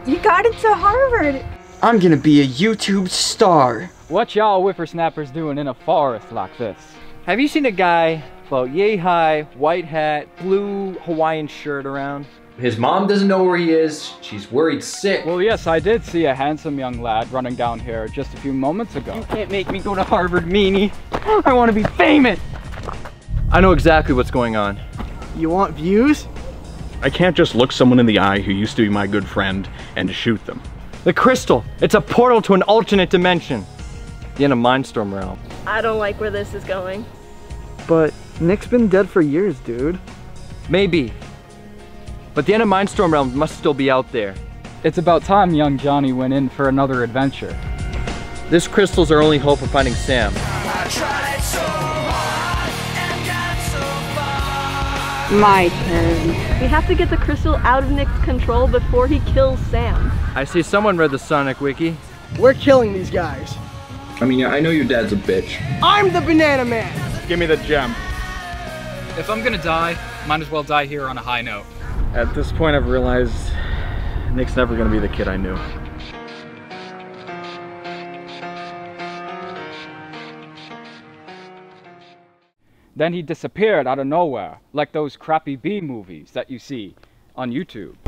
You got into Harvard. I'm gonna be a YouTube star. What y'all whippersnappers doing in a forest like this? Have you seen a guy about yay high, white hat, blue Hawaiian shirt around? His mom doesn't know where he is. She's worried sick. Well, yes, I did see a handsome young lad running down here just a few moments ago. You can't make me go to Harvard, meanie. I want to be famous. I know exactly what's going on. You want views? I can't just look someone in the eye who used to be my good friend and shoot them. The crystal, it's a portal to an alternate dimension. The NmMindstorm realm. I don't like where this is going. But Nick's been dead for years, dude. Maybe. But the NmMindstorm realm must still be out there. It's about time young Johnny went in for another adventure. This crystal's our only hope of finding Sam. My turn. We have to get the crystal out of Nick's control before he kills Sam. I see someone read the Sonic Wiki. We're killing these guys. I mean, I know your dad's a bitch. I'm the banana man. Give me the gem. If I'm gonna die, might as well die here on a high note. At this point, I've realized Nick's never gonna be the kid I knew. Then he disappeared out of nowhere, like those crappy B movies that you see on YouTube.